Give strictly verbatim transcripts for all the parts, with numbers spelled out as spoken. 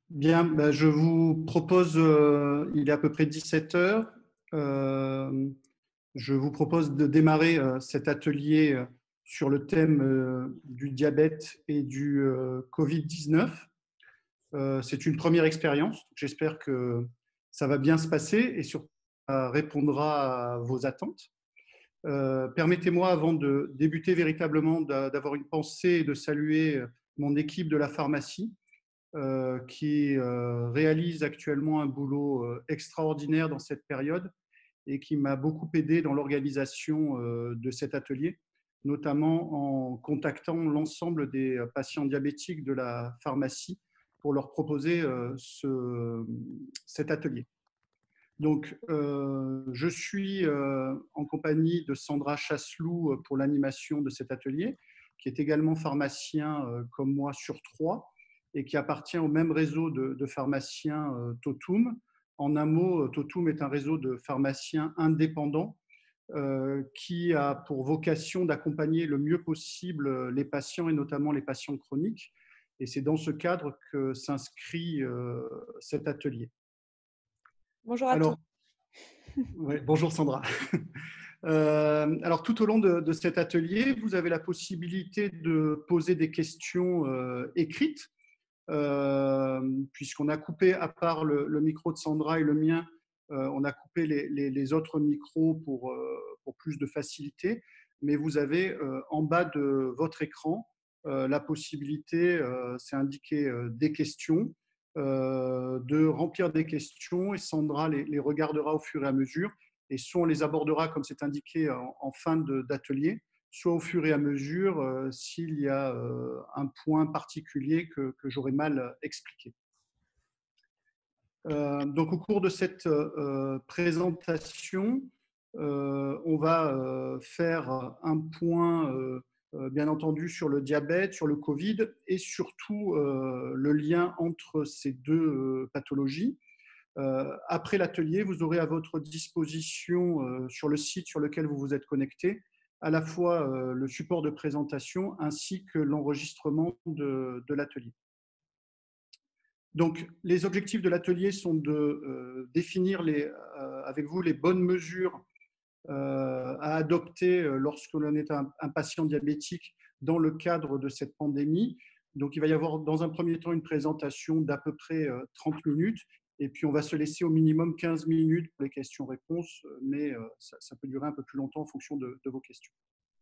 Bien, ben, je vous propose, euh, il est à peu près dix-sept heures, euh, je vous propose de démarrer euh, cet atelier euh, sur le thème euh, du diabète et du euh, covid dix-neuf. Euh, c'est une première expérience, j'espère que ça va bien se passer et surtout ça répondra à vos attentes. Euh, permettez-moi, avant de débuter véritablement, d'avoir une pensée et de saluer mon équipe de la pharmacie euh, qui euh, réalise actuellement un boulot euh, extraordinaire dans cette période et qui m'a beaucoup aidé dans l'organisation euh, de cet atelier, notamment en contactant l'ensemble des patients diabétiques de la pharmacie pour leur proposer euh, ce, cet atelier. Donc, euh, je suis euh, en compagnie de Sandra Chasseloup pour l'animation de cet atelier, qui est également pharmacien euh, comme moi sur Troyes et qui appartient au même réseau de, de pharmaciens euh, Totum. En un mot, Totum est un réseau de pharmaciens indépendants euh, qui a pour vocation d'accompagner le mieux possible les patients et notamment les patients chroniques. Et c'est dans ce cadre que s'inscrit euh, cet atelier. Bonjour à tous. Alors, ouais, bonjour Sandra. Euh, alors, tout au long de, de, cet atelier, vous avez la possibilité de poser des questions euh, écrites, euh, puisqu'on a coupé, à part le, le micro de Sandra et le mien, euh, on a coupé les, les, les autres micros pour, euh, pour plus de facilité. Mais vous avez euh, en bas de votre écran euh, la possibilité, euh, c'est indiqué euh, des questions, euh, de remplir des questions et Sandra les, les regardera au fur et à mesure. Et soit on les abordera comme c'est indiqué en, en fin d'atelier, soit au fur et à mesure euh, s'il y a euh, un point particulier que, que j'aurais mal expliqué. Euh, donc, au cours de cette euh, présentation, euh, on va euh, faire un point, euh, euh, bien entendu, sur le diabète, sur le Covid et surtout euh, le lien entre ces deux euh, pathologies. Euh, après l'atelier, vous aurez à votre disposition euh, sur le site sur lequel vous vous êtes connecté à la fois euh, le support de présentation ainsi que l'enregistrement de, de l'atelier. Donc, les objectifs de l'atelier sont de euh, définir les, euh, avec vous les bonnes mesures euh, à adopter lorsque l'on est un, un patient diabétique dans le cadre de cette pandémie. Donc, il va y avoir dans un premier temps une présentation d'à peu près euh, trente minutes et puis on va se laisser au minimum quinze minutes pour les questions-réponses, mais euh, ça, ça peut durer un peu plus longtemps en fonction de, de vos questions.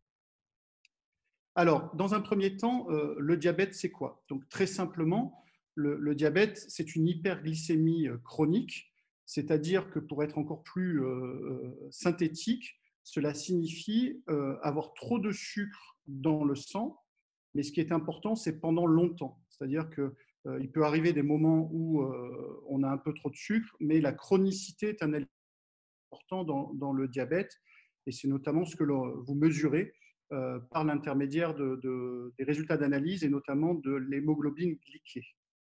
Alors, dans un premier temps, euh, le diabète, c'est quoi? Donc, très simplement, le, le diabète, c'est une hyperglycémie chronique, c'est-à-dire que pour être encore plus euh, synthétique, cela signifie euh, avoir trop de sucre dans le sang, mais ce qui est important, c'est pendant longtemps. C'est-à-dire qu'il euh, peut arriver des moments où euh, on a un peu trop de sucre, mais la chronicité est un élément important dans, dans le diabète, et c'est notamment ce que vous mesurez euh, par l'intermédiaire de, de, des résultats d'analyse et notamment de l'hémoglobine glyquée.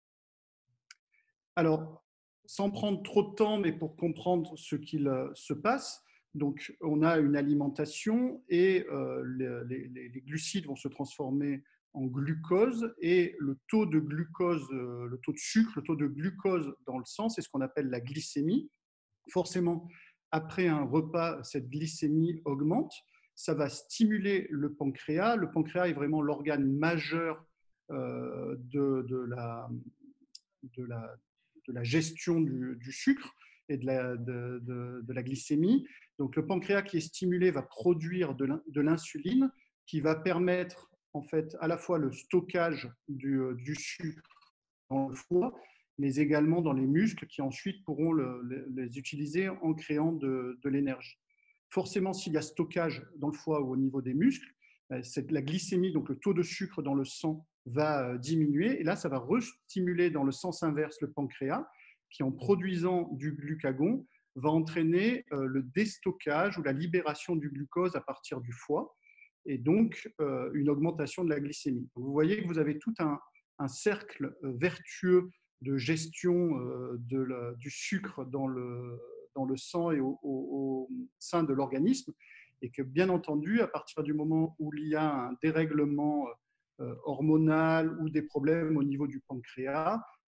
Alors, sans prendre trop de temps, mais pour comprendre ce qu'il se passe, donc on a une alimentation et euh, les, les, les glucides vont se transformer en glucose et le taux de glucose, euh, le taux de sucre, le taux de glucose dans le sang, c'est ce qu'on appelle la glycémie. Forcément, après un repas, cette glycémie augmente. Ça va stimuler le pancréas. Le pancréas est vraiment l'organe majeur euh, de, de, la, de, la, de la gestion du, du sucre et de la, de, de, de la glycémie. Donc, le pancréas qui est stimulé va produire de l'insuline qui va permettre en fait à la fois le stockage du, du sucre dans le foie, mais également dans les muscles qui ensuite pourront le, le, les utiliser en créant de, de l'énergie. Forcément, s'il y a stockage dans le foie ou au niveau des muscles, la glycémie, donc le taux de sucre dans le sang, va diminuer. Et là, ça va restimuler dans le sens inverse le pancréas, qui en produisant du glucagon, va entraîner le déstockage ou la libération du glucose à partir du foie, et donc euh, une augmentation de la glycémie. Donc, vous voyez que vous avez tout un, un cercle vertueux de gestion euh, de la, du sucre dans le, dans le sang et au, au, au sein de l'organisme, et que bien entendu, à partir du moment où il y a un dérèglement euh, hormonal ou des problèmes au niveau du pancréas,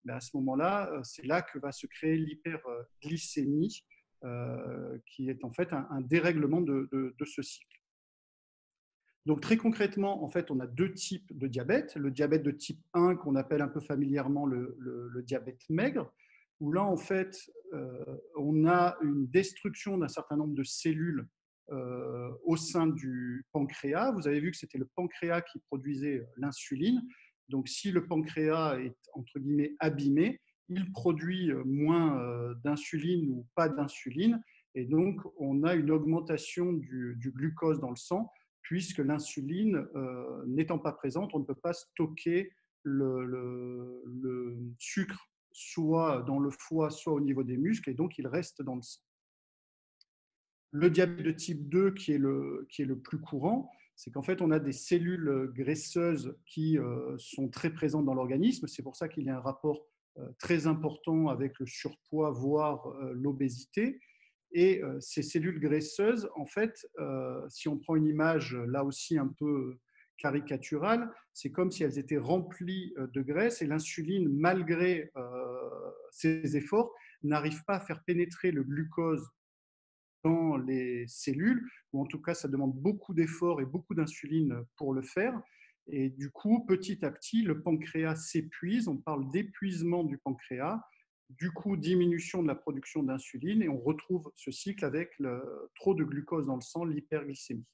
mais à ce moment-là, c'est là que va se créer l'hyperglycémie, euh, qui est en fait un, un dérèglement de, de, de ce cycle. Donc très concrètement, en fait, on a deux types de diabète. Le diabète de type un, qu'on appelle un peu familièrement le, le, le diabète maigre, où là, en fait, euh, on a une destruction d'un certain nombre de cellules euh, au sein du pancréas. Vous avez vu que c'était le pancréas qui produisait l'insuline. Donc si le pancréas est, entre guillemets, abîmé, il produit moins euh, d'insuline ou pas d'insuline. Et donc, on a une augmentation du, du glucose dans le sang, puisque l'insuline euh, n'étant pas présente, on ne peut pas stocker le, le, le, sucre soit dans le foie, soit au niveau des muscles, et donc il reste dans le sang. Le diabète de type deux, qui est le, qui est le plus courant, c'est qu'en fait, on a des cellules graisseuses qui euh, sont très présentes dans l'organisme. C'est pour ça qu'il y a un rapport euh, très important avec le surpoids, voire euh, l'obésité. Et euh, ces cellules graisseuses, en fait, euh, si on prend une image là aussi un peu caricaturale, c'est comme si elles étaient remplies de graisse et l'insuline, malgré euh, ses efforts, n'arrive pas à faire pénétrer le glucose dans les cellules, ou en tout cas, ça demande beaucoup d'efforts et beaucoup d'insuline pour le faire. Et du coup, petit à petit, le pancréas s'épuise. On parle d'épuisement du pancréas, du coup, diminution de la production d'insuline, et on retrouve ce cycle avec le, trop de glucose dans le sang, l'hyperglycémie.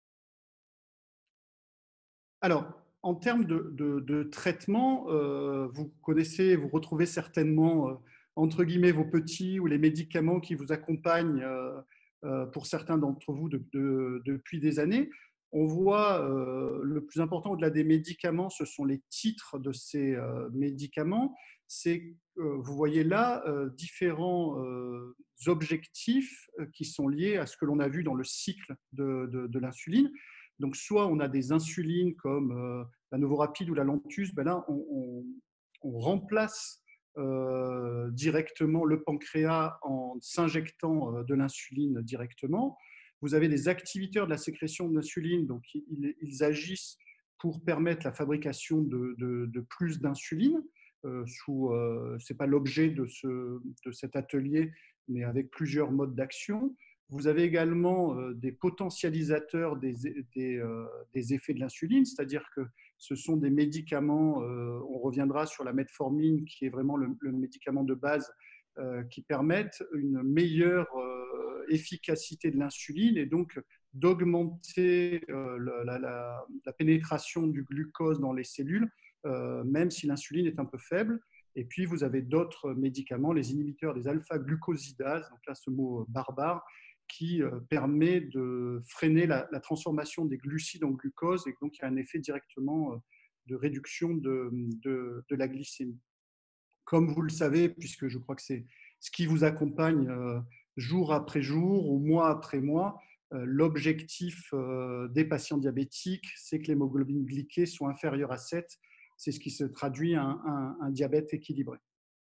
Alors, en termes de, de, de traitement, euh, vous connaissez, vous retrouvez certainement, euh, entre guillemets, vos petits ou les médicaments qui vous accompagnent, euh, euh, pour certains d'entre vous, de, de, depuis des années. On voit, euh, le plus important au-delà des médicaments, ce sont les titres de ces euh, médicaments. C'est, euh, vous voyez là, euh, différents euh, objectifs qui sont liés à ce que l'on a vu dans le cycle de, de, de l'insuline. Donc, soit on a des insulines comme euh, la Novorapid ou la Lantus, ben là, on, on, on remplace euh, directement le pancréas en s'injectant euh, de l'insuline directement. Vous avez des activiteurs de la sécrétion de l'insuline, donc ils, ils, agissent pour permettre la fabrication de, de, de plus d'insuline. Euh, sous, euh, ce n'est pas l'objet de, ce, de cet atelier, mais avec plusieurs modes d'action. Vous avez également euh, des potentialisateurs des, des, euh, des effets de l'insuline, c'est-à-dire que ce sont des médicaments, euh, on reviendra sur la metformine, qui est vraiment le, le médicament de base, euh, qui permettent une meilleure euh, efficacité de l'insuline et donc d'augmenter euh, la, la, la pénétration du glucose dans les cellules, euh, même si l'insuline est un peu faible. Et puis, vous avez d'autres médicaments, les inhibiteurs des alpha-glucosidases, donc là, ce mot barbare, qui permet de freiner la, la transformation des glucides en glucose, et donc il y a un effet directement de réduction de, de, de la glycémie. Comme vous le savez, puisque je crois que c'est ce qui vous accompagne jour après jour ou mois après mois, l'objectif des patients diabétiques, c'est que l'hémoglobine glyquée soit inférieure à sept. C'est ce qui se traduit à un, un, un diabète équilibré.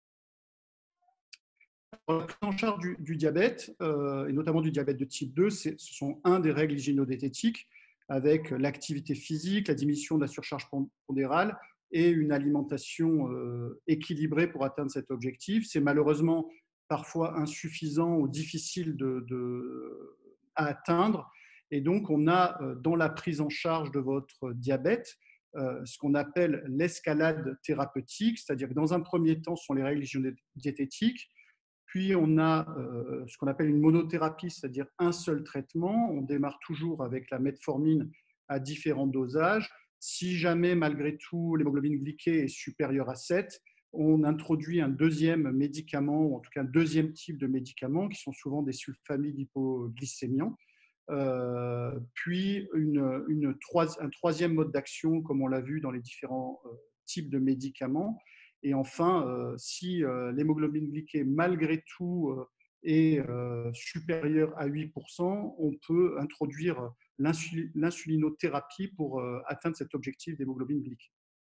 La prise en charge du, du diabète, euh, et notamment du diabète de type deux, ce sont un des règles hygiéno-diététiques, avec l'activité physique, la diminution de la surcharge pondérale et une alimentation euh, équilibrée pour atteindre cet objectif. C'est malheureusement parfois insuffisant ou difficile de, de, à atteindre. Et donc, on a euh, dans la prise en charge de votre diabète euh, ce qu'on appelle l'escalade thérapeutique, c'est-à-dire que dans un premier temps, ce sont les règles hygiéno-diététiques. Puis, on a euh, ce qu'on appelle une monothérapie, c'est-à-dire un seul traitement. On démarre toujours avec la metformine à différents dosages. Si jamais, malgré tout, l'hémoglobine glyquée est supérieure à sept, on introduit un deuxième médicament, ou en tout cas un deuxième type de médicaments, qui sont souvent des sulfamides hypoglycémiants. Euh, puis, une, une trois, un troisième mode d'action, comme on l'a vu dans les différents euh, types de médicaments. Et enfin, euh, si euh, l'hémoglobine glyquée, malgré tout, euh, est euh, supérieure à huit pour cent, on peut introduire l'insulinothérapie pour euh, atteindre cet objectif d'hémoglobine glyquée.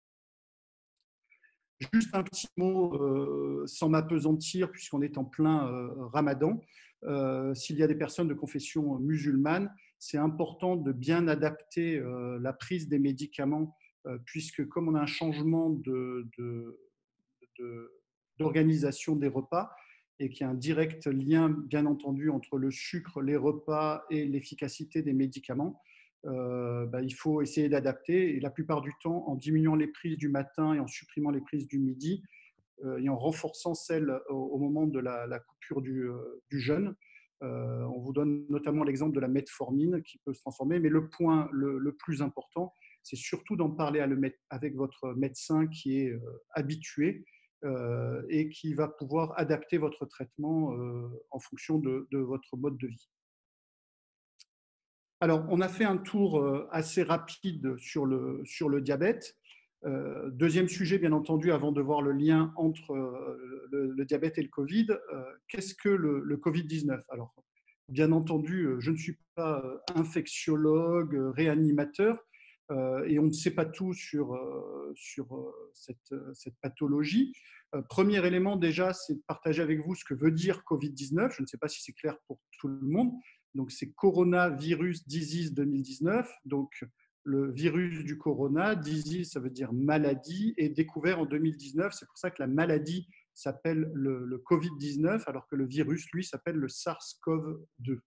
Juste un petit mot, euh, sans m'apesantir, puisqu'on est en plein euh, ramadan. Euh, s'il y a des personnes de confession musulmane, c'est important de bien adapter euh, la prise des médicaments, euh, puisque comme on a un changement de, de de, d'organisation des repas et qu'il y a un direct lien, bien entendu, entre le sucre, les repas et l'efficacité des médicaments. Euh, bah, il faut essayer d'adapter et la plupart du temps, en diminuant les prises du matin et en supprimant les prises du midi euh, et en renforçant celles au, au moment de la, la coupure du, euh, du jeûne. Euh, on vous donne notamment l'exemple de la metformine qui peut se transformer, mais le point le, le plus important, c'est surtout d'en parler à le, avec votre médecin qui est euh, habitué euh, et qui va pouvoir adapter votre traitement euh, en fonction de, de votre mode de vie. Alors, on a fait un tour euh, assez rapide sur le, sur le diabète. Euh, deuxième sujet, bien entendu, avant de voir le lien entre euh, le, le diabète et le Covid, euh, qu'est-ce que le, le covid dix-neuf? Alors, bien entendu, je ne suis pas infectiologue, réanimateur, euh, et on ne sait pas tout sur, euh, sur euh, cette, cette pathologie. Euh, premier élément, déjà, c'est de partager avec vous ce que veut dire covid dix-neuf. Je ne sais pas si c'est clair pour tout le monde. Donc, c'est Coronavirus Disease deux mille dix-neuf. Donc, le virus du corona, disease, ça veut dire maladie, est découvert en deux mille dix-neuf. C'est pour ça que la maladie s'appelle le, le covid dix-neuf, alors que le virus, lui, s'appelle le SARS-CoV deux.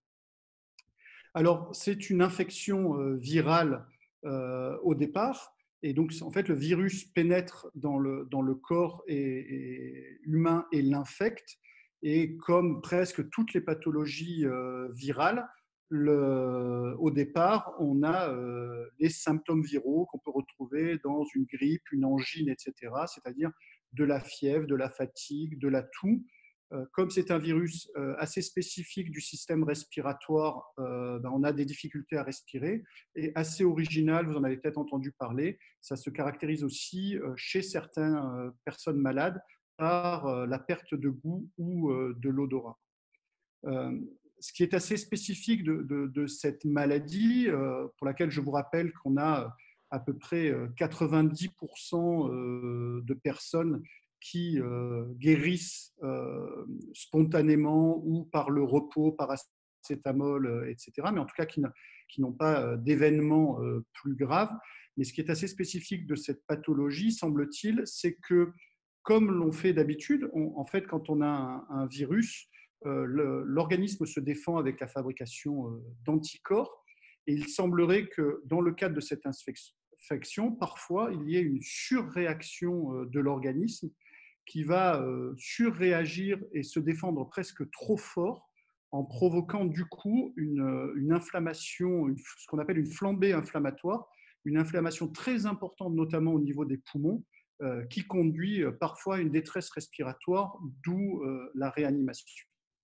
Alors, c'est une infection euh, virale euh, au départ, et donc, en fait, le virus pénètre dans le, dans le corps et, et humain et l'infecte, et comme presque toutes les pathologies euh, virales, le, au départ, on a euh, les symptômes viraux qu'on peut retrouver dans une grippe, une angine, et cetera, c'est-à-dire de la fièvre, de la fatigue, de la toux. Euh, comme c'est un virus euh, assez spécifique du système respiratoire, euh, ben, on a des difficultés à respirer. Et assez original, vous en avez peut-être entendu parler, ça se caractérise aussi euh, chez certaines euh, personnes malades par euh, la perte de goût ou euh, de l'odorat. Euh, ce qui est assez spécifique de, de, de cette maladie, euh, pour laquelle je vous rappelle qu'on a à peu près quatre-vingt-dix pour cent euh, de personnes qui euh, guérissent euh, spontanément ou par le repos, paracétamol, euh, et cetera, mais en tout cas qui, qui n'ont pas euh, d'événements euh, plus graves. Mais ce qui est assez spécifique de cette pathologie, semble-t-il, c'est que, comme l'on fait d'habitude, en fait, quand on a un, un virus, euh, l'organisme se défend avec la fabrication euh, d'anticorps, et il semblerait que dans le cadre de cette infection, parfois, il y ait une surréaction euh, de l'organisme qui va euh, surréagir et se défendre presque trop fort en provoquant du coup une, une inflammation, une, ce qu'on appelle une flambée inflammatoire, une inflammation très importante, notamment au niveau des poumons, euh, qui conduit euh, parfois à une détresse respiratoire, d'où euh, la réanimation.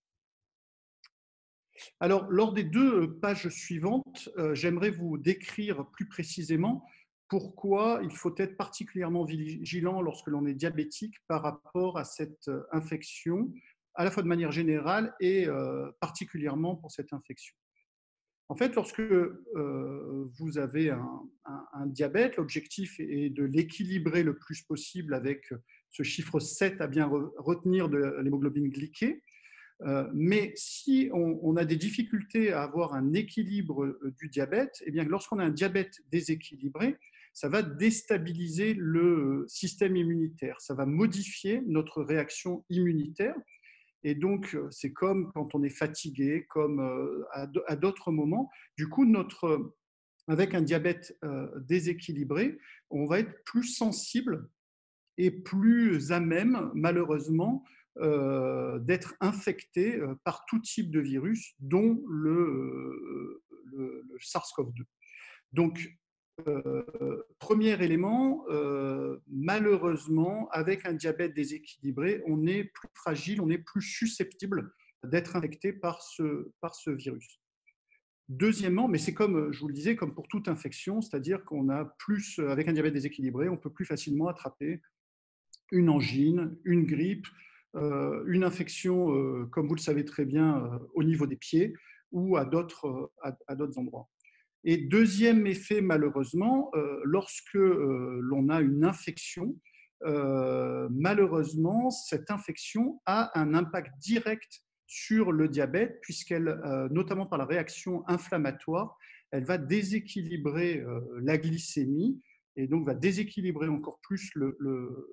Alors, lors des deux pages suivantes, euh, j'aimerais vous décrire plus précisément pourquoi il faut être particulièrement vigilant lorsque l'on est diabétique par rapport à cette infection, à la fois de manière générale et euh, particulièrement pour cette infection. En fait, lorsque euh, vous avez un, un, un diabète, l'objectif est de l'équilibrer le plus possible avec ce chiffre sept à bien retenir de l'hémoglobine glyquée. Euh, mais si on, on a des difficultés à avoir un équilibre du diabète, eh bien, lorsqu'on a un diabète déséquilibré, ça va déstabiliser le système immunitaire, ça va modifier notre réaction immunitaire. Et donc, c'est comme quand on est fatigué, comme à d'autres moments. Du coup, notre, avec un diabète déséquilibré, on va être plus sensible et plus à même, malheureusement, euh, d'être infecté par tout type de virus, dont le, le, le SARS-CoV deux. Donc, euh, premier élément, euh, malheureusement, avec un diabète déséquilibré, on est plus fragile, on est plus susceptible d'être infecté par ce, par ce virus. Deuxièmement, mais c'est comme, je vous le disais, comme pour toute infection, c'est-à-dire qu'on a plus, avec un diabète déséquilibré, on peut plus facilement attraper une angine, une grippe, euh, une infection, euh, comme vous le savez très bien, euh, au niveau des pieds ou à d'autres euh, à, à d'autres endroits. Et deuxième effet, malheureusement, euh, lorsque euh, l'on a une infection, euh, malheureusement, cette infection a un impact direct sur le diabète, puisqu'elle, euh, notamment par la réaction inflammatoire, elle va déséquilibrer euh, la glycémie et donc va déséquilibrer encore plus le, le,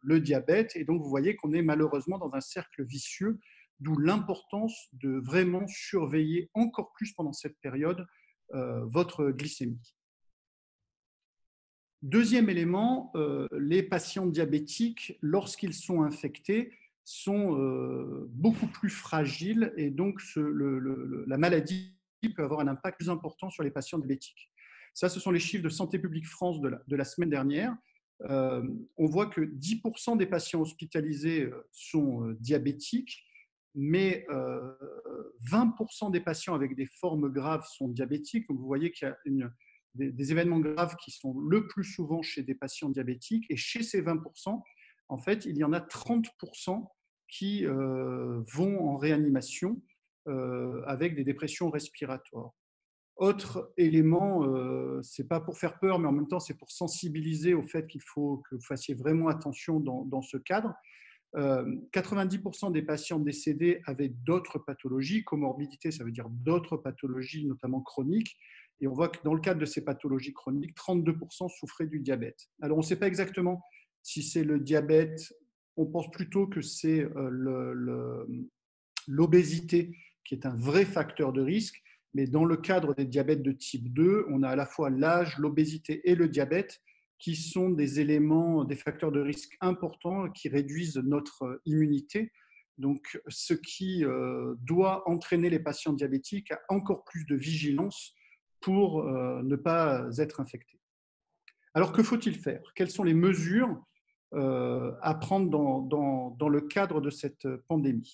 le diabète. Et donc, vous voyez qu'on est malheureusement dans un cercle vicieux, d'où l'importance de vraiment surveiller encore plus pendant cette période euh, votre glycémie. Deuxième élément, euh, les patients diabétiques, lorsqu'ils sont infectés, sont euh, beaucoup plus fragiles et donc ce, le, le, la maladie peut avoir un impact plus important sur les patients diabétiques. Ça, ce sont les chiffres de Santé publique France de la, de la semaine dernière. Euh, on voit que dix pour cent des patients hospitalisés sont euh, diabétiques, mais euh, vingt pour cent des patients avec des formes graves sont diabétiques. Donc, vous voyez qu'il y a une, des, des événements graves qui sont le plus souvent chez des patients diabétiques. Et chez ces vingt pour cent, en fait, il y en a trente pour cent qui euh, vont en réanimation euh, avec des dépressions respiratoires. Autre élément, euh, ce n'est pas pour faire peur, mais en même temps, c'est pour sensibiliser au fait qu'il faut que vous fassiez vraiment attention dans, dans ce cadre. Euh, quatre-vingt-dix pour cent des patients décédés avaient d'autres pathologies. Comorbidité, ça veut dire d'autres pathologies, notamment chroniques. Et on voit que dans le cadre de ces pathologies chroniques, trente-deux pour cent souffraient du diabète. Alors, on ne sait pas exactement si c'est le diabète. On pense plutôt que c'est euh, l'obésité qui est un vrai facteur de risque. Mais dans le cadre des diabètes de type deux, on a à la fois l'âge, l'obésité et le diabète qui sont des éléments, des facteurs de risque importants qui réduisent notre immunité. Donc, ce qui euh, doit entraîner les patients diabétiques à encore plus de vigilance pour euh, ne pas être infectés. Alors, que faut-il faire? Quelles sont les mesures euh, à prendre dans, dans, dans le cadre de cette pandémie?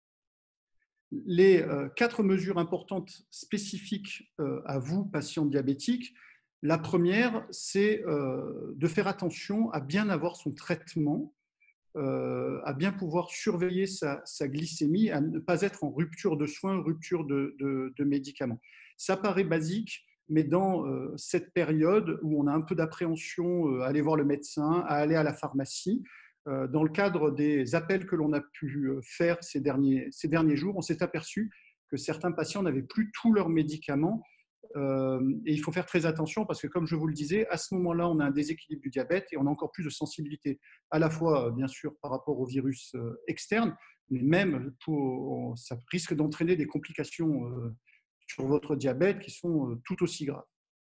Les euh, quatre mesures importantes spécifiques euh, à vous, patients diabétiques. La première, c'est euh, de faire attention à bien avoir son traitement, euh, à bien pouvoir surveiller sa, sa, glycémie, à ne pas être en rupture de soins, rupture de, de, de médicaments. Ça paraît basique, mais dans euh, cette période où on a un peu d'appréhension euh, à aller voir le médecin, à aller à la pharmacie, euh, dans le cadre des appels que l'on a pu faire ces derniers, ces derniers jours, on s'est aperçu que certains patients n'avaient plus tous leurs médicaments. Euh, et il faut faire très attention parce que, comme je vous le disais, à ce moment-là, on a un déséquilibre du diabète et on a encore plus de sensibilité, à la fois, bien sûr, par rapport au virus euh, externe, mais même pour, ça risque d'entraîner des complications euh, sur votre diabète qui sont euh, tout aussi graves.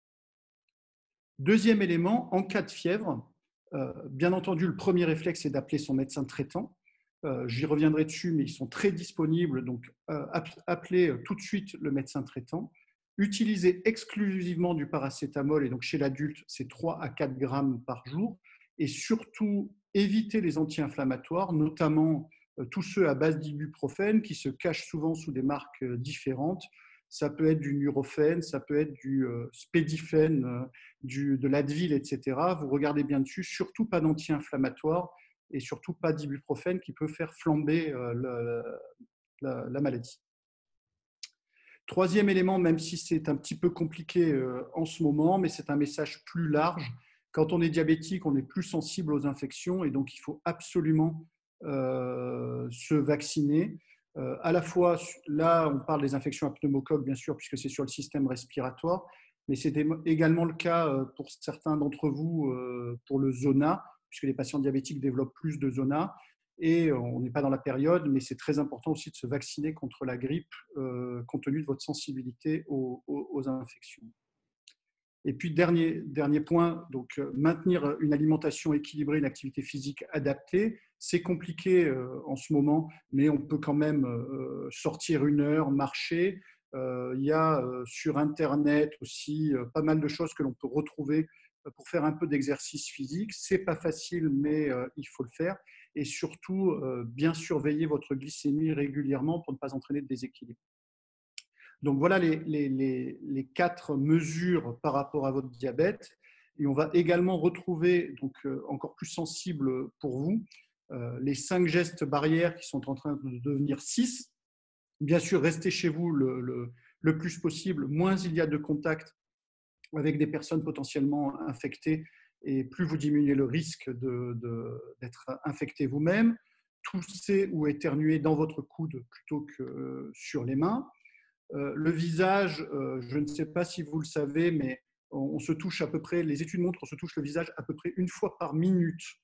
Deuxième élément, en cas de fièvre, euh, bien entendu, le premier réflexe est d'appeler son médecin traitant. Euh, J'y reviendrai dessus, mais ils sont très disponibles, donc euh, appelez tout de suite le médecin traitant. Utilisez exclusivement du paracétamol, et donc chez l'adulte, c'est trois à quatre grammes par jour. Et surtout, évitez les anti-inflammatoires, notamment euh, tous ceux à base d'ibuprofène qui se cachent souvent sous des marques euh, différentes. Ça peut être du Nurofen, ça peut être du euh, Spédifen, euh, du, de l'Advil, et cetera. Vous regardez bien dessus, surtout pas d'anti-inflammatoires et surtout pas d'ibuprofène qui peut faire flamber euh, le, la, la maladie. Troisième élément, même si c'est un petit peu compliqué euh, en ce moment, mais c'est un message plus large. Quand on est diabétique, on est plus sensible aux infections et donc il faut absolument euh, se vacciner. Euh, à la fois, là, on parle des infections à pneumocoque, bien sûr, puisque c'est sur le système respiratoire, mais c'est également le cas pour certains d'entre vous pour le zona, puisque les patients diabétiques développent plus de zona. Et on n'est pas dans la période, mais c'est très important aussi de se vacciner contre la grippe, euh, compte tenu de votre sensibilité aux, aux, aux infections. Et puis, dernier, dernier point, donc, maintenir une alimentation équilibrée, une activité physique adaptée. C'est compliqué euh, en ce moment, mais on peut quand même euh, sortir une heure, marcher. Euh, il y a euh, sur Internet aussi euh, pas mal de choses que l'on peut retrouver pour faire un peu d'exercice physique. Ce n'est pas facile, mais euh, il faut le faire. Et surtout, euh, bien surveiller votre glycémie régulièrement pour ne pas entraîner de déséquilibre. Donc voilà les, les, les, les quatre mesures par rapport à votre diabète. Et on va également retrouver, donc euh, encore plus sensible pour vous, euh, les cinq gestes barrières qui sont en train de devenir six. Bien sûr, restez chez vous le, le, le plus possible. Moins il y a de contacts avec des personnes potentiellement infectées et plus vous diminuez le risque de, de, d'être infecté vous-même. Tousser ou éternuer dans votre coude plutôt que sur les mains. Euh, le visage, euh, je ne sais pas si vous le savez, mais on, on se touche à peu près, les études montrent qu'on se touche le visage à peu près une fois par minute.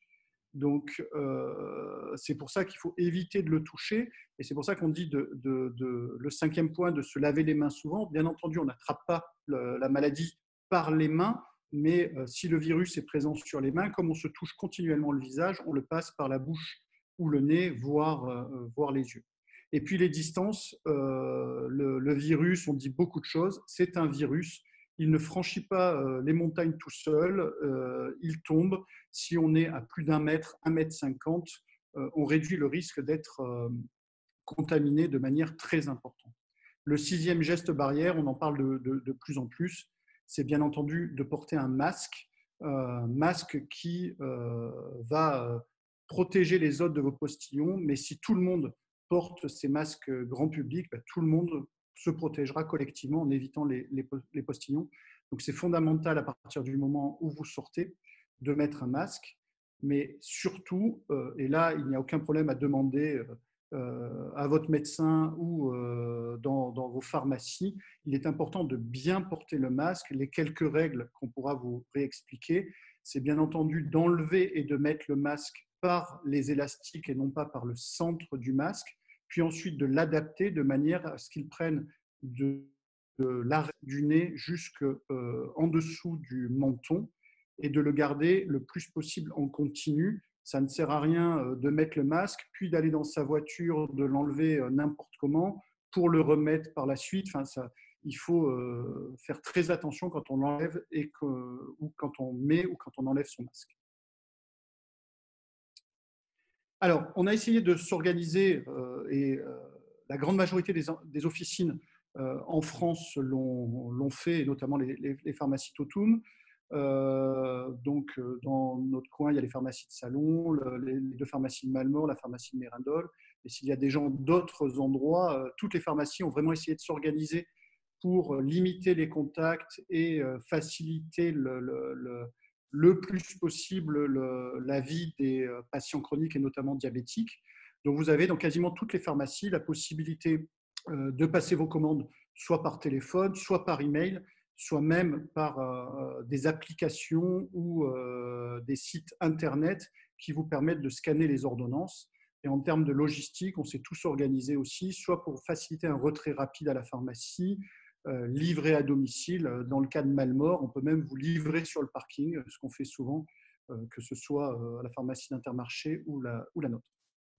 Donc, euh, c'est pour ça qu'il faut éviter de le toucher. Et c'est pour ça qu'on dit de, de, de, le cinquième point, de se laver les mains souvent. Bien entendu, on n'attrape pas le, la maladie par les mains, mais euh, si le virus est présent sur les mains, comme on se touche continuellement le visage, on le passe par la bouche ou le nez, voire, euh, voire les yeux. Et puis les distances, euh, le, le virus, on dit beaucoup de choses, c'est un virus. Il ne franchit pas euh, les montagnes tout seul, euh, il tombe. Si on est à plus d'un mètre, un mètre cinquante, euh, on réduit le risque d'être euh, contaminé de manière très importante. Le sixième geste barrière, on en parle de, de, de plus en plus, c'est bien entendu de porter un masque, euh, masque qui euh, va protéger les autres de vos postillons, mais si tout le monde porte ces masques grand public, ben, tout le monde se protégera collectivement en évitant les, les, les postillons. Donc c'est fondamental à partir du moment où vous sortez de mettre un masque, mais surtout, euh, et là il n'y a aucun problème à demander euh, à votre médecin ou euh, dans, dans vos pharmacies, il est important de bien porter le masque. Les quelques règles qu'on pourra vous réexpliquer, c'est bien entendu d'enlever et de mettre le masque par les élastiques et non pas par le centre du masque, puis ensuite de l'adapter de manière à ce qu'il prenne de, de l'arrêt du nez jusqu'en euh, dessous du menton et de le garder le plus possible en continu. Ça ne sert à rien de mettre le masque, puis d'aller dans sa voiture, de l'enlever n'importe comment pour le remettre par la suite. Enfin, ça, il faut euh, faire très attention quand on l'enlève et que, ou quand on met ou quand on enlève son masque. Alors, on a essayé de s'organiser euh, et euh, la grande majorité des, des officines euh, en France l'ont fait, et notamment les, les, les pharmacies Totum. Euh, donc, dans notre coin, il y a les pharmacies de Salon, le, les, les deux pharmacies de Malmort, la pharmacie de Mérindol. Et s'il y a des gens d'autres endroits, euh, toutes les pharmacies ont vraiment essayé de s'organiser pour limiter les contacts et euh, faciliter le, le, le le plus possible le, la vie des patients chroniques et notamment diabétiques. Donc, vous avez dans quasiment toutes les pharmacies la possibilité euh, de passer vos commandes soit par téléphone, soit par email, soit même par euh, des applications ou euh, des sites internet qui vous permettent de scanner les ordonnances. Et en termes de logistique, on s'est tous organisés aussi, soit pour faciliter un retrait rapide à la pharmacie, Euh, livré à domicile. Dans le cas de Malmort, on peut même vous livrer sur le parking, ce qu'on fait souvent, euh, que ce soit à la pharmacie d'Intermarché ou la, ou la nôtre.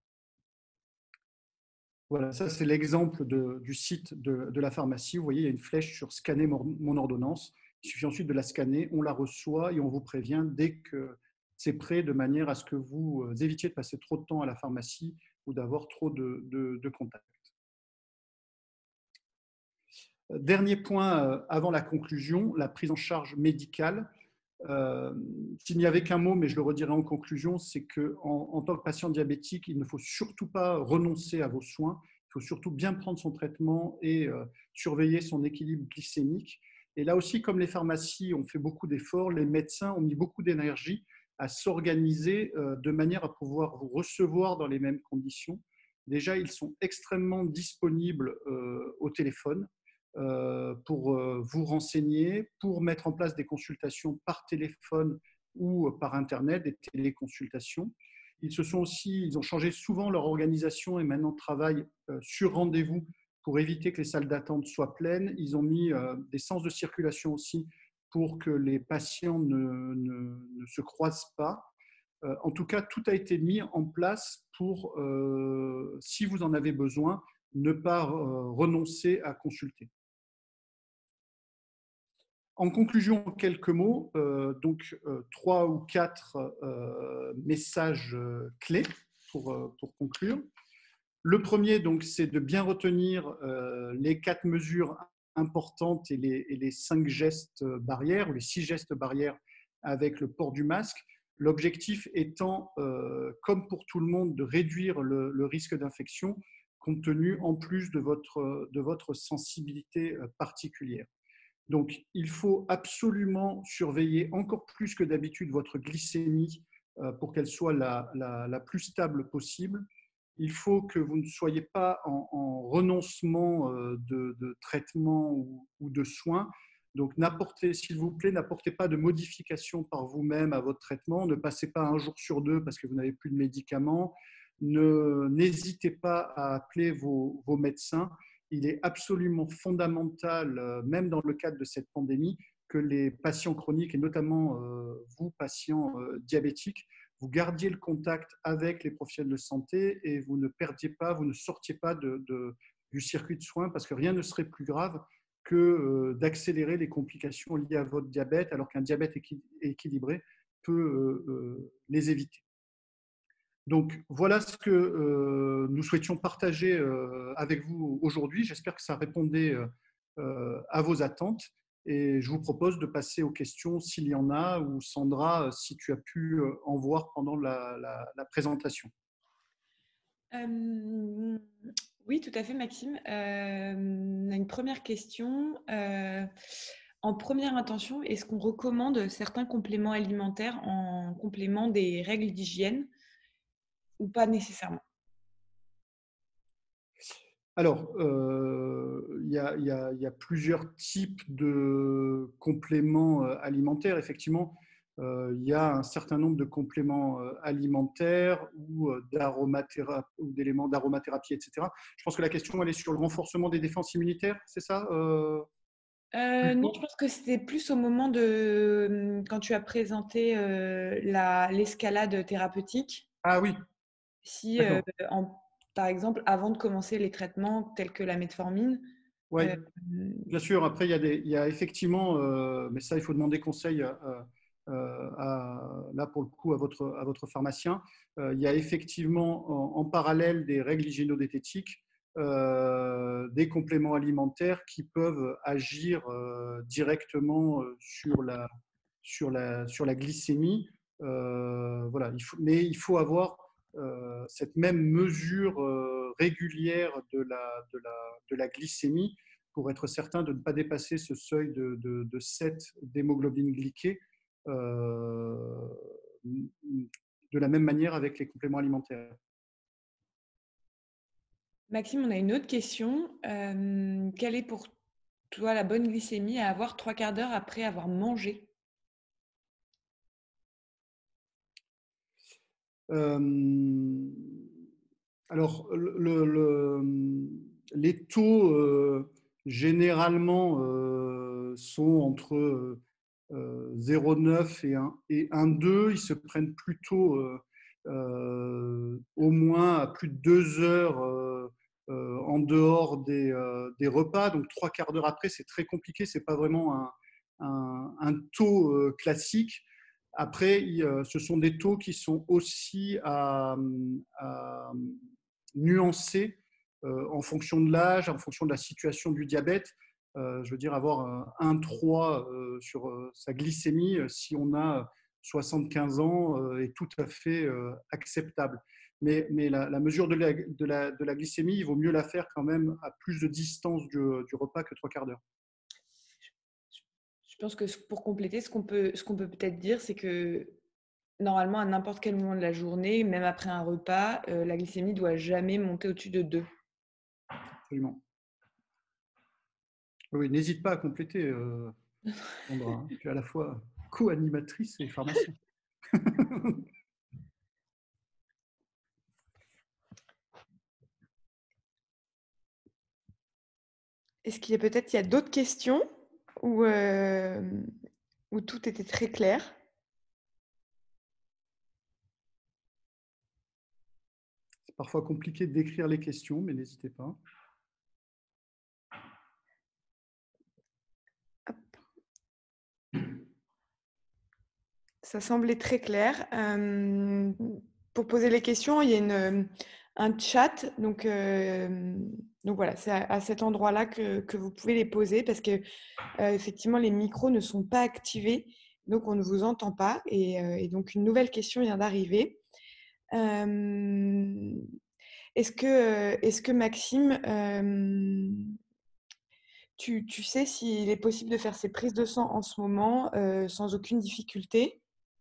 Voilà, ça c'est l'exemple du site de, de la pharmacie. Vous voyez, il y a une flèche sur scanner mon, mon ordonnance. Il suffit ensuite de la scanner, on la reçoit et on vous prévient dès que c'est prêt, de manière à ce que vous évitiez de passer trop de temps à la pharmacie ou d'avoir trop de, de, de contacts. Dernier point avant la conclusion, la prise en charge médicale. Euh, S'il n'y avait qu'un mot, mais je le redirai en conclusion, c'est qu'en en tant que patient diabétique, il ne faut surtout pas renoncer à vos soins. Il faut surtout bien prendre son traitement et euh, surveiller son équilibre glycémique. Et là aussi, comme les pharmacies ont fait beaucoup d'efforts, les médecins ont mis beaucoup d'énergie à s'organiser euh, de manière à pouvoir vous recevoir dans les mêmes conditions. Déjà, ils sont extrêmement disponibles euh, au téléphone pour vous renseigner, pour mettre en place des consultations par téléphone ou par Internet, des téléconsultations. Ils se sont aussi, ils ont changé souvent leur organisation et maintenant travaillent sur rendez-vous pour éviter que les salles d'attente soient pleines. Ils ont mis des sens de circulation aussi pour que les patients ne, ne, ne se croisent pas. En tout cas, tout a été mis en place pour, euh, si vous en avez besoin, ne pas euh, renoncer à consulter. En conclusion, quelques mots, euh, donc euh, trois ou quatre euh, messages euh, clés pour, euh, pour conclure. Le premier, donc, c'est de bien retenir euh, les quatre mesures importantes et les, et les cinq gestes barrières, ou les six gestes barrières avec le port du masque. L'objectif étant, euh, comme pour tout le monde, de réduire le, le risque d'infection, compte tenu en plus de votre, de votre sensibilité particulière. Donc, il faut absolument surveiller encore plus que d'habitude votre glycémie pour qu'elle soit la, la, la, plus stable possible. Il faut que vous ne soyez pas en, en renoncement de, de traitement ou, ou de soins, Donc, n'apportez, s'il vous plaît, n'apportez pas de modifications par vous-même à votre traitement. Ne passez pas un jour sur deux parce que vous n'avez plus de médicaments. Ne, n'hésitez pas à appeler vos, vos médecins. Il est absolument fondamental, euh, même dans le cadre de cette pandémie, que les patients chroniques, et notamment euh, vous, patients euh, diabétiques, vous gardiez le contact avec les professionnels de santé et vous ne perdiez pas, vous ne sortiez pas de, de, du circuit de soins parce que rien ne serait plus grave que euh, d'accélérer les complications liées à votre diabète, alors qu'un diabète équi- équilibré peut euh, euh, les éviter. Donc voilà ce que euh, nous souhaitions partager euh, avec vous aujourd'hui. J'espère que ça répondait euh, à vos attentes et je vous propose de passer aux questions s'il y en a, ou Sandra, si tu as pu en voir pendant la, la, la présentation. Euh, oui, tout à fait, Maxime. Euh, on a une première question. Euh, en première intention, est-ce qu'on recommande certains compléments alimentaires en complément des règles d'hygiène ou pas nécessairement? Alors, euh, il y a, y a- y a plusieurs types de compléments euh, alimentaires. Effectivement, euh, il y a un certain nombre de compléments euh, alimentaires ou euh, d'aromathérapie ou d'éléments d'aromathérapie, et cetera. Je pense que la question, elle est sur le renforcement des défenses immunitaires, c'est ça euh, Euh, non, je plutôt. pense que c'était plus au moment de quand tu as présenté euh, la, l'escalade thérapeutique. Ah oui, Si, euh, d'accord. en, par exemple, avant de commencer les traitements tels que la metformine, Oui, euh, bien sûr. Après, il y a, des, il y a effectivement, euh, mais ça, il faut demander conseil euh, euh, à, là pour le coup à votre, à votre pharmacien. Euh, il y a effectivement en, en parallèle des règles hygiéno-diététiques, euh, des compléments alimentaires qui peuvent agir euh, directement euh, sur la, sur la, sur la glycémie. Euh, voilà, il faut, mais il faut avoir euh, cette même mesure euh, régulière de la, de, la, de la glycémie pour être certain de ne pas dépasser ce seuil de, de, de sept d'hémoglobine glyquée. Euh, de la même manière avec les compléments alimentaires. Maxime, on a une autre question. Euh, quelle est pour toi la bonne glycémie à avoir trois quarts d'heure après avoir mangé? Euh, alors, le, le, les taux euh, généralement euh, sont entre euh, zéro virgule neuf et un et un virgule deux. Ils se prennent plutôt euh, euh, au moins à plus de deux heures euh, euh, en dehors des, euh, des repas. Donc, trois quarts d'heure après, c'est très compliqué. Ce n'est pas vraiment un, un, un taux euh, classique. Après, ce sont des taux qui sont aussi à, à nuancer euh, en fonction de l'âge, en fonction de la situation du diabète. Euh, je veux dire, avoir un virgule trois euh, sur euh, sa glycémie, euh, si on a soixante-quinze ans, euh, est tout à fait euh, acceptable. Mais, mais la, la, mesure de la, de, la, de la glycémie, il vaut mieux la faire quand même à plus de distance du, du repas que trois quarts d'heure. Je pense que pour compléter, ce qu'on peut, ce qu'on peut peut-être dire, c'est que normalement, à n'importe quel moment de la journée, même après un repas, euh, la glycémie ne doit jamais monter au-dessus de deux. Absolument. Oui, n'hésite pas à compléter, euh, Sandra. Hein. Tu es à la fois co-animatrice et pharmacien. Est-ce qu'il y a peut-être il y a d'autres questions où, euh, où tout était très clair? C'est parfois compliqué d'écrire les questions, mais n'hésitez pas. Ça semblait très clair. Euh, pour poser les questions, il y a une, un chat. Donc, euh, donc voilà, c'est à, à cet endroit-là que, que vous pouvez les poser parce que euh, effectivement, les micros ne sont pas activés. Donc, on ne vous entend pas. Et, euh, et donc, une nouvelle question vient d'arriver. Euh, est-ce que, est-ce que Maxime, euh, tu, tu sais s'il est possible de faire ces prises de sang en ce moment euh, sans aucune difficulté?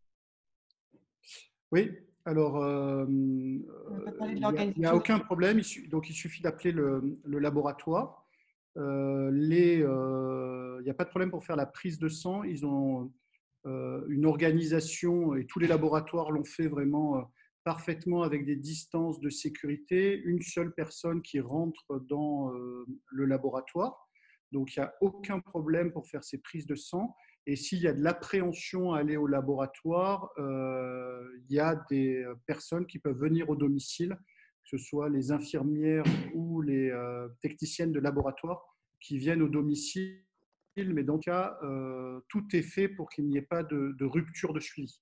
Oui, alors euh, On n'a pas parlé de il n'y a, a, l'organisation des aucun problème. Il, donc, il suffit d'appeler le, le, laboratoire. Euh, les, euh, il n'y a pas de problème pour faire la prise de sang. Ils ont euh, une organisation et tous les laboratoires l'ont fait vraiment euh, parfaitement avec des distances de sécurité. Une seule personne qui rentre dans euh, le laboratoire. Donc, il n'y a aucun problème pour faire ces prises de sang. Et s'il y a de l'appréhension à aller au laboratoire, euh, il y a des personnes qui peuvent venir au domicile, que ce soit les infirmières ou les euh, techniciennes de laboratoire qui viennent au domicile. Mais dans le cas, euh, tout est fait pour qu'il n'y ait pas de, de rupture de suivi.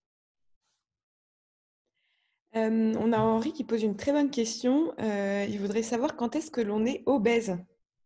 Euh, on a Henri qui pose une très bonne question. Euh, il voudrait savoir quand est-ce que l'on est obèse.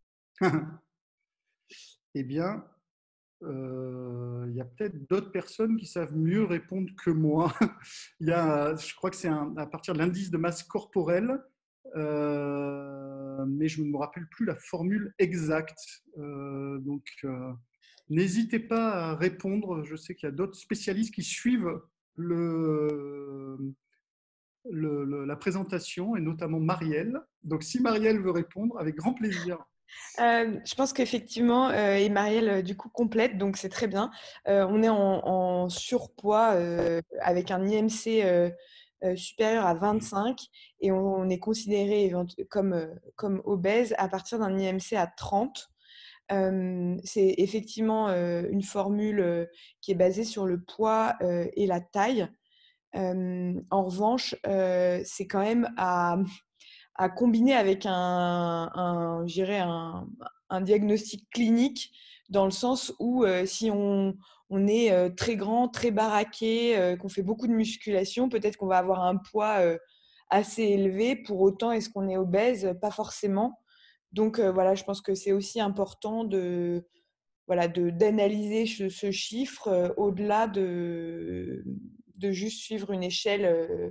Eh bien, euh, il y a peut-être d'autres personnes qui savent mieux répondre que moi. Il y a, je crois que c'est un- à partir de l'indice de masse corporelle, euh, mais je ne me rappelle plus la formule exacte. Euh, donc, euh, n'hésitez pas à répondre. Je sais qu'il y a d'autres spécialistes qui suivent le, le- le- la présentation, et notamment Marielle. Donc, si Marielle veut répondre, avec grand plaisir. Euh, je pense qu'effectivement, euh, et Marielle, euh, du coup, complète, donc c'est très bien. Euh, on est en, en surpoids euh, avec un I M C euh, euh, supérieur à vingt-cinq et on, on est considéré éventu- comme, euh, comme obèse à partir d'un I M C à trente. Euh, c'est effectivement euh, une formule euh, qui est basée sur le poids euh, et la taille. Euh, en revanche, euh, c'est quand même à, à combiner avec un, un, je dirais un, un diagnostic clinique dans le sens où euh, si on, on est euh, très grand, très baraqué, euh, qu'on fait beaucoup de musculation, peut-être qu'on va avoir un poids euh, assez élevé. Pour autant, est-ce qu'on est obèse? Pas forcément. Donc euh, voilà, je pense que c'est aussi important de voilà de d'analyser ce, ce chiffre euh, au-delà de de juste suivre une échelle. euh,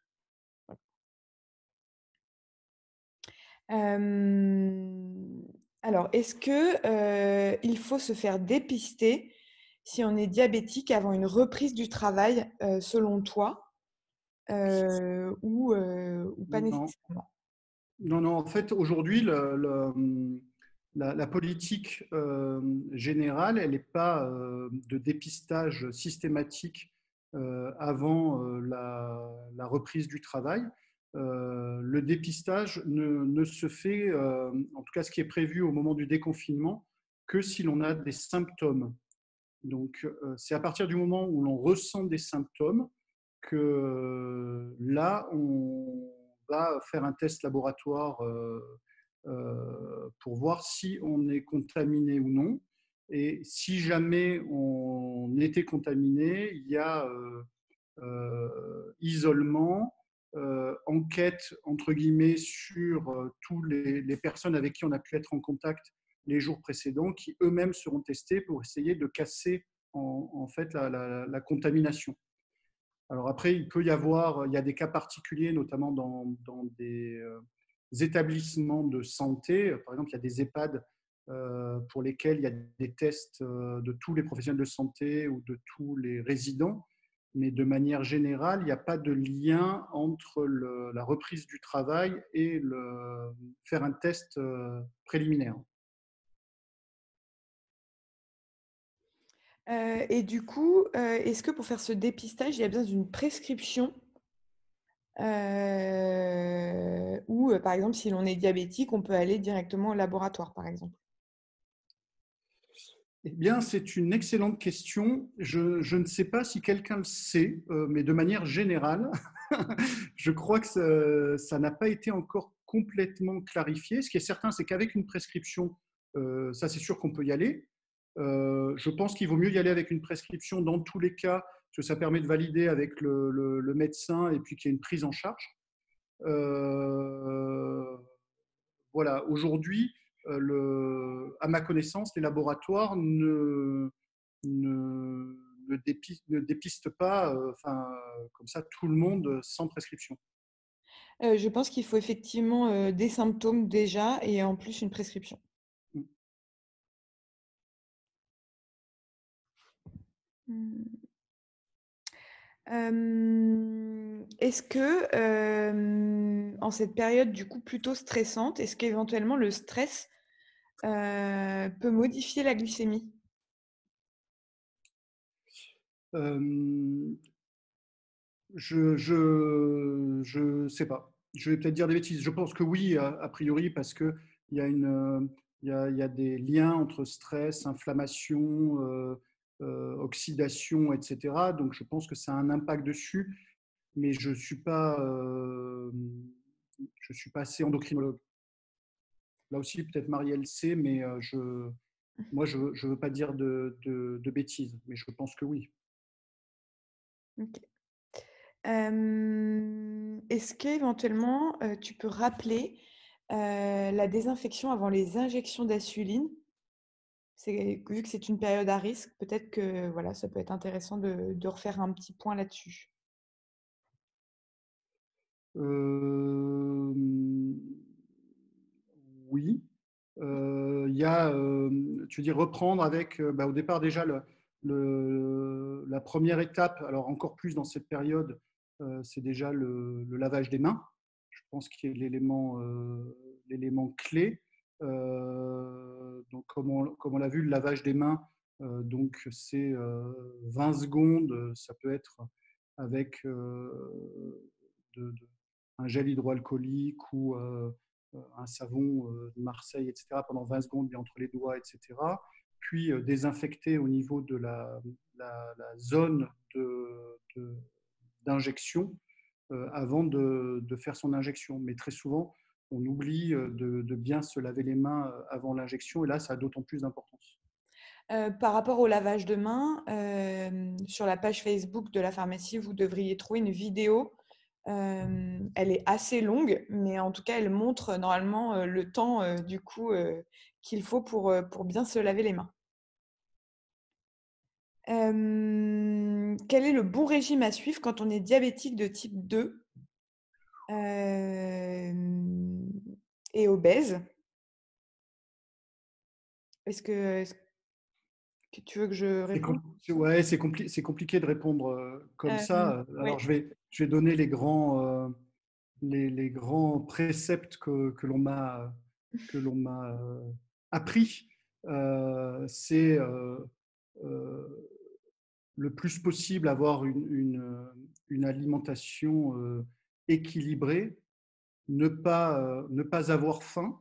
Euh, alors, est-ce que euh, il faut se faire dépister si on est diabétique avant une reprise du travail, euh, selon toi, euh, ou, euh, ou pas Non, nécessairement? non, non. En fait, aujourd'hui, le- le- la, la politique euh, générale, elle n'est pas euh, de dépistage systématique euh, avant euh, la, la reprise du travail. Euh, le dépistage ne, ne se fait, euh, en tout cas ce qui est prévu au moment du déconfinement, que si l'on a des symptômes. Donc, euh, c'est à partir du moment où l'on ressent des symptômes que euh, là, on va faire un test laboratoire euh, euh, pour voir si on est contaminé ou non. Et si jamais on était contaminé, il y a euh, euh, isolement, euh, enquête entre guillemets sur euh, tous les, les personnes avec qui on a pu être en contact les jours précédents, qui eux-mêmes seront testés pour essayer de casser en, en fait la, la, la contamination. Alors après, il peut y avoir, il y a des cas particuliers, notamment dans, dans des euh, établissements de santé. Par exemple, il y a des EHPAD euh, pour lesquels il y a des tests euh, de tous les professionnels de santé ou de tous les résidents. Mais de manière générale, il n'y a pas de lien entre le, la reprise du travail et le, faire un test euh, préliminaire. Euh, et du coup, euh, est-ce que pour faire ce dépistage, il y a besoin d'une prescription euh, ou, euh, par exemple, si l'on est diabétique, on peut aller directement au laboratoire, par exemple? Eh bien, c'est une excellente question. Je, je ne sais pas si quelqu'un le sait, euh, mais de manière générale, je crois que ça, ça n'a pas été encore complètement clarifié. Ce qui est certain, c'est qu'avec une prescription, euh, ça c'est sûr qu'on peut y aller. Euh, je pense qu'il vaut mieux y aller avec une prescription dans tous les cas, parce que ça permet de valider avec le, le, le médecin et puis qu'il y ait une prise en charge. Euh, voilà, aujourd'hui, euh, le, à ma connaissance, les laboratoires ne, ne, ne, dépistent, ne dépistent pas euh, enfin, comme ça tout le monde sans prescription. Euh, je pense qu'il faut effectivement euh, des symptômes déjà et en plus une prescription. Hmm. Euh, est-ce que, euh, en cette période du coup plutôt stressante, est-ce qu'éventuellement le stress euh, peut modifier la glycémie? Euh, je je je sais pas. Je vais peut-être dire des bêtises. Je pense que oui, a, a priori, parce que il y a une euh, il y a, il y a des liens entre stress, inflammation, euh, euh, oxydation, et cetera. Donc je pense que ça a un impact dessus, mais je suis pas euh, je suis pas assez endocrinologue. Là aussi, peut-être Marielle sait, mais euh, je moi je ne veux pas dire de, de, de bêtises, mais je pense que oui. Ok. Euh, est-ce qu'éventuellement, euh, tu peux rappeler euh, la désinfection avant les injections d'insuline? C'est, vu que c'est une période à risque, peut-être que voilà, ça peut être intéressant de, de refaire un petit point là-dessus. Euh, oui. Euh, Il y a, euh, tu dis reprendre avec, euh, bah, au départ déjà, le, le- la première étape, alors encore plus dans cette période, euh, c'est déjà le, le lavage des mains. Je pense qu'il est l'élément euh, l'élément clé. Euh, donc, comme on, comme on l'a vu, le lavage des mains, euh, donc c'est euh, vingt secondes, ça peut être avec euh, de, de, un gel hydroalcoolique ou euh, un savon euh, de Marseille, et cetera, pendant vingt secondes entre les doigts, et cetera. Puis euh, désinfecter au niveau de la, la, la zone de, de, d'injection euh, avant de, de, faire son injection. Mais très souvent, on oublie de, de bien se laver les mains avant l'injection, et là, ça a d'autant plus d'importance. Euh, par rapport au lavage de mains, euh, sur la page Facebook de la pharmacie, vous devriez trouver une vidéo. Euh, elle est assez longue, mais en tout cas, elle montre euh, normalement euh, le temps euh, du coup euh, qu'il faut pour, euh, pour bien se laver les mains. Euh, quel est le bon régime à suivre quand on est diabétique de type deux euh, et obèse? Est-ce que, est-ce que tu veux que je C'est réponde? com ouais, c'est compli compliqué de répondre euh, comme Euh, ça. Alors, oui. je vais, je vais donner les grands, euh, les, les, grands préceptes que, que l'on m'a que l'on m'a euh, appris. Euh, c'est euh, euh, le plus possible avoir une, une, une alimentation euh, équilibrée, ne pas, euh, ne pas avoir faim,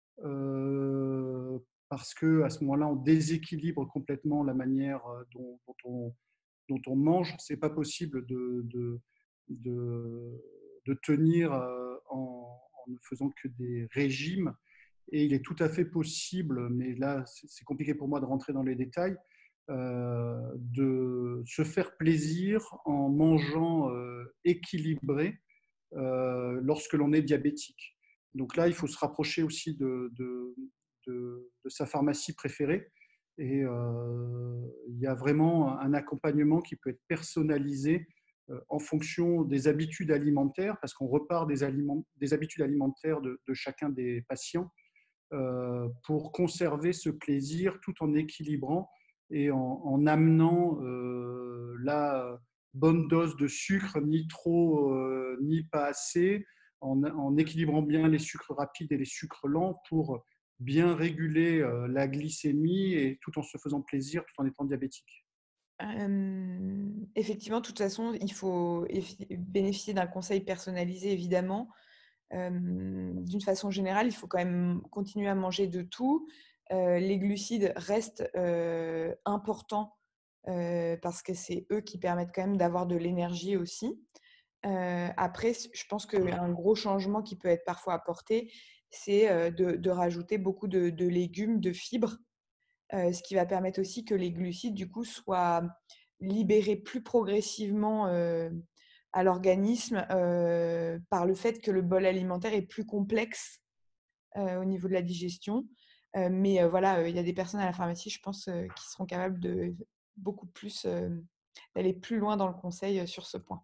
euh, parce que à ce moment-là, on déséquilibre complètement la manière dont, dont, on, dont on mange. C'est pas possible de, de, de, de tenir euh, en, en ne faisant que des régimes. Et il est tout à fait possible, mais là, c'est compliqué pour moi de rentrer dans les détails, euh, de se faire plaisir en mangeant euh, équilibré euh, lorsque l'on est diabétique. Donc là, il faut se rapprocher aussi de, de, de, de sa pharmacie préférée. Et euh, il y a vraiment un accompagnement qui peut être personnalisé euh, en fonction des habitudes alimentaires, parce qu'on repart des, aliments, des habitudes alimentaires de, de chacun des patients euh, pour conserver ce plaisir tout en équilibrant et en, en amenant euh, la bonne dose de sucre, ni trop euh, ni pas assez, en, en, équilibrant bien les sucres rapides et les sucres lents pour bien réguler euh, la glycémie et tout en se faisant plaisir, tout en étant diabétique. Euh, effectivement, de toute façon, il faut bénéficier d'un conseil personnalisé, évidemment. Euh, d'une façon générale, il faut quand même continuer à manger de tout. Euh, les glucides restent euh, importants euh, parce que c'est eux qui permettent quand même d'avoir de l'énergie aussi. Euh, après, je pense qu'un gros changement qui peut être parfois apporté, c'est euh, de, de, rajouter beaucoup de, de légumes, de fibres, euh, ce qui va permettre aussi que les glucides, du coup, soient libérés plus progressivement euh, à l'organisme euh, par le fait que le bol alimentaire est plus complexe euh, au niveau de la digestion. Euh, mais euh, voilà, il y a des personnes à la pharmacie, je pense, euh, qui seront capables de beaucoup plus euh, d'aller plus loin dans le conseil sur ce point.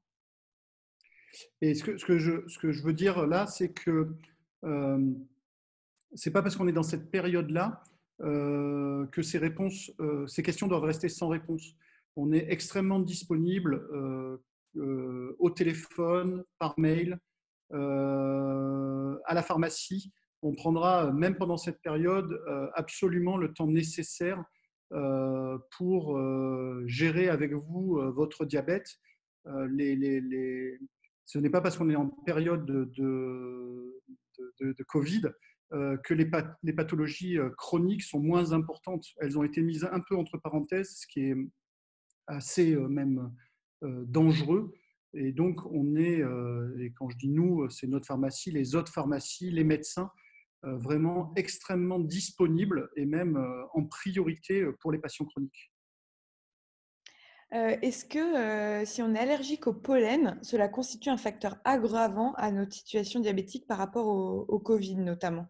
Et ce que, ce que, je, ce que je veux dire là, c'est que euh, c'est pas parce qu'on est dans cette période-là euh, que ces réponses, euh, ces questions doivent rester sans réponse. On est extrêmement disponible euh, euh, au téléphone, par mail, euh, à la pharmacie. on prendra, même pendant cette période, euh, absolument le temps nécessaire euh, pour euh, gérer avec vous euh, votre diabète. Euh, les, les, les... Ce n'est pas parce qu'on est en période de, de, de, de Covid euh, que les, path les pathologies chroniques sont moins importantes. Elles ont été mises un peu entre parenthèses, ce qui est assez euh, même euh, dangereux. Et donc, on est, euh, et quand je dis nous, c'est notre pharmacie, les autres pharmacies, les médecins, euh, vraiment extrêmement disponibles et même euh, en priorité pour les patients chroniques. Euh, Est-ce que euh, si on est allergique au pollen, cela constitue un facteur aggravant à notre situation diabétique par rapport au, au Covid notamment?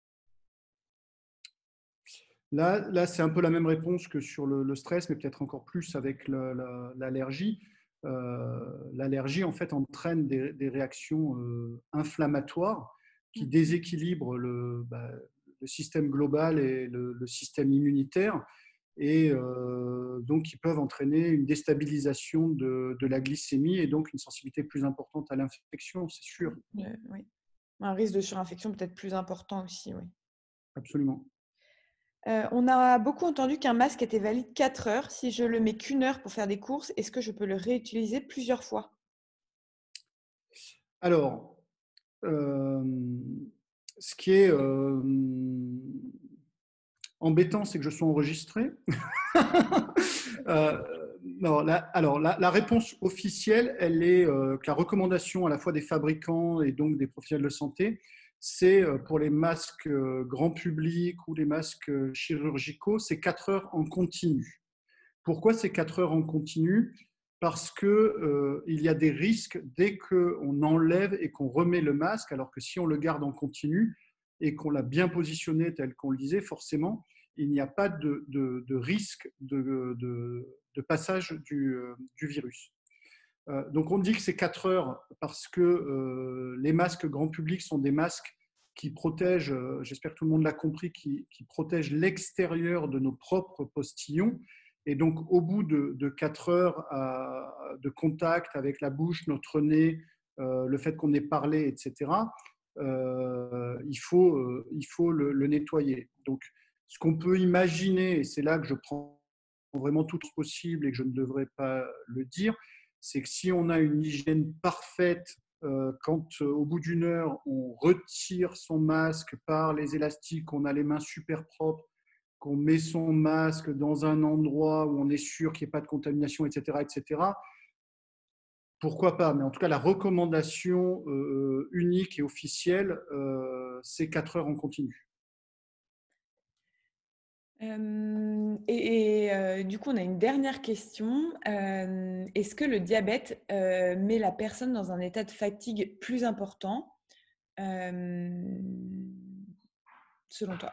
Là, là c'est un peu la même réponse que sur le, le stress, mais peut-être encore plus avec l'allergie. Euh, l'allergie, en fait, entraîne des, des réactions euh, inflammatoires qui déséquilibrent le, bah, le système global et le, le système immunitaire, et euh, donc qui peuvent entraîner une déstabilisation de, de la glycémie et donc une sensibilité plus importante à l'infection, c'est sûr. Euh, oui. Un risque de surinfection peut-être plus important aussi, oui. Absolument. Euh, on a beaucoup entendu qu'un masque était valide quatre heures. Si je le mets qu'une heure pour faire des courses, est-ce que je peux le réutiliser plusieurs fois? Alors, euh, ce qui est euh, embêtant, c'est que je sois enregistré. euh, non, la, alors, la, la, réponse officielle, elle est euh, que la recommandation à la fois des fabricants et donc des professionnels de santé, c'est euh, pour les masques euh, grand public ou les masques euh, chirurgicaux, c'est quatre heures en continu. Pourquoi c'est quatre heures en continu? Parce qu'il euh, y a des risques dès qu'on enlève et qu'on remet le masque, alors que si on le garde en continu et qu'on l'a bien positionné tel qu'on le disait, forcément, il n'y a pas de, de, de risque de, de, de passage du, euh, du virus. Euh, donc on dit que c'est quatre heures parce que euh, les masques grand public sont des masques qui protègent, euh, j'espère que tout le monde l'a compris, qui, qui protègent l'extérieur de nos propres postillons. Et donc, au bout de, de quatre heures à, de contact avec la bouche, notre nez, euh, le fait qu'on ait parlé, et cetera, euh, il faut, euh, il faut le, le nettoyer. Donc, ce qu'on peut imaginer, et c'est là que je prends vraiment tout ce possible et que je ne devrais pas le dire, c'est que si on a une hygiène parfaite, euh, quand euh, au bout d'une heure, on retire son masque par les élastiques, qu'on a les mains super propres, qu'on met son masque dans un endroit où on est sûr qu'il n'y ait pas de contamination, et cetera, et cetera, pourquoi pas? Mais en tout cas, la recommandation euh, unique et officielle, euh, c'est quatre heures en continu. Euh, et et euh, du coup, on a une dernière question. Euh, est-ce que le diabète euh, met la personne dans un état de fatigue plus important, euh, selon toi?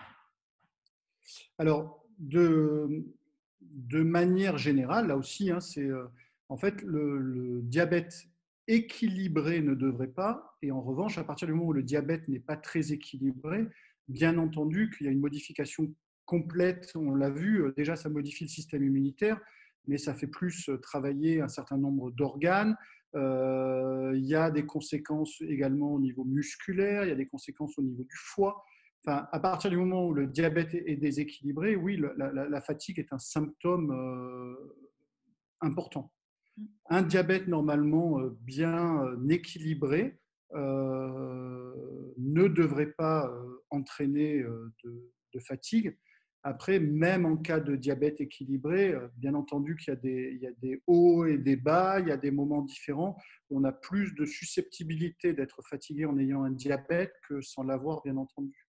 Alors, de, de manière générale, là aussi, hein, c'est euh, en fait le, le diabète équilibré ne devrait pas, et en revanche, à partir du moment où le diabète n'est pas très équilibré, bien entendu qu'il y a une modification complète, on l'a vu, euh, déjà ça modifie le système immunitaire, mais ça fait plus euh, travailler un certain nombre d'organes. Euh, il y a des conséquences également au niveau musculaire, il y a des conséquences au niveau du foie. Enfin, à partir du moment où le diabète est déséquilibré, oui, la, la, la fatigue est un symptôme euh, important. Un diabète normalement euh, bien euh, équilibré euh, ne devrait pas euh, entraîner euh, de, de fatigue. Après, même en cas de diabète équilibré, euh, bien entendu qu'il y a des, il y a des hauts et des bas, il y a des moments différents. On a plus de susceptibilité d'être fatigué en ayant un diabète que sans l'avoir, bien entendu.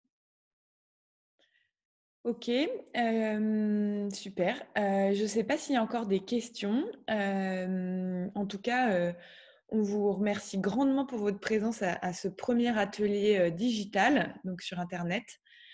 Ok, euh, super. Euh, je ne sais pas s'il y a encore des questions. Euh, en tout cas, euh, on vous remercie grandement pour votre présence à, à ce premier atelier euh, digital, donc sur Internet.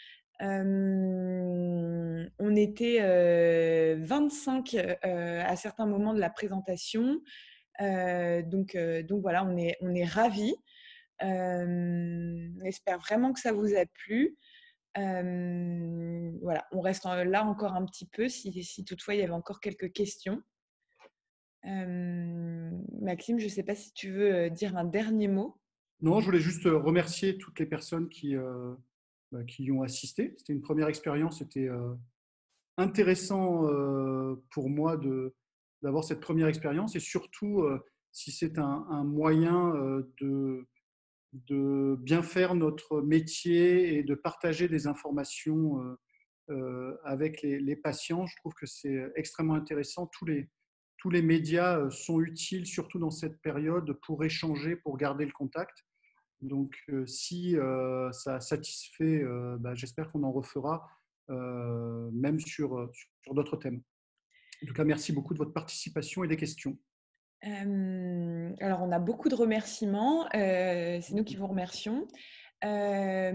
Euh, on était euh, vingt-cinq euh, à certains moments de la présentation. Euh, donc, euh, donc voilà, on est, on est ravis. Euh, on espère vraiment que ça vous a plu. Euh, voilà, on reste là encore un petit peu si, si toutefois il y avait encore quelques questions. Euh, Maxime, je ne sais pas si tu veux dire un dernier mot. Non, je voulais juste remercier toutes les personnes qui, euh, bah, qui y ont assisté. C'était une première expérience, c'était euh, intéressant euh, pour moi de, d'avoir cette première expérience et surtout euh, si c'est un, un moyen euh, de, de bien faire notre métier et de partager des informations euh, euh, avec les, les patients. Je trouve que c'est extrêmement intéressant. Tous les, tous les médias euh, sont utiles, surtout dans cette période, pour échanger, pour garder le contact. Donc, euh, si euh, ça satisfait, euh, bah, j'espère qu'on en refera, euh, même sur, sur d'autres thèmes. En tout cas, merci beaucoup de votre participation et des questions. Euh, alors, on a beaucoup de remerciements. Euh, c'est nous qui vous remercions. Euh,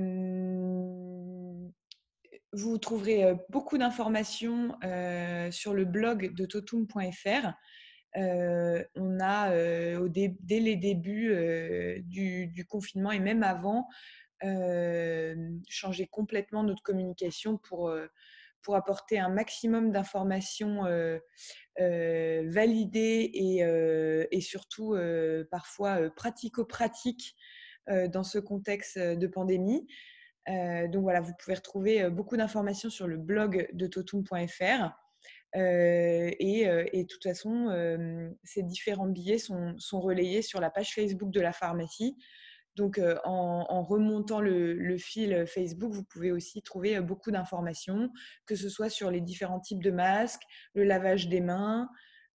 vous trouverez euh, beaucoup d'informations euh, sur le blog de totum point f r. Euh, on a, euh, au dé dès les débuts euh, du, du confinement et même avant, euh, changé complètement notre communication pour, euh, pour apporter un maximum d'informations euh, euh, validées et, euh, et surtout euh, parfois euh, pratico-pratiques euh, dans ce contexte de pandémie. Euh, donc voilà, vous pouvez retrouver beaucoup d'informations sur le blog de totum point f r. Euh, et, euh, et de toute façon, euh, ces différents billets sont, sont relayés sur la page Facebook de la pharmacie. Donc, euh, en, en remontant le, le fil Facebook, vous pouvez aussi trouver beaucoup d'informations, que ce soit sur les différents types de masques, le lavage des mains,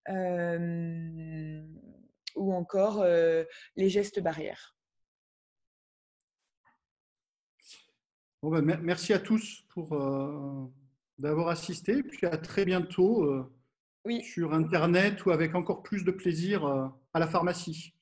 euh, ou encore euh, les gestes barrières. Bon, ben, merci à tous pour euh, d'avoir assisté. Et puis à très bientôt euh, Oui. sur Internet ou avec encore plus de plaisir euh, à la pharmacie.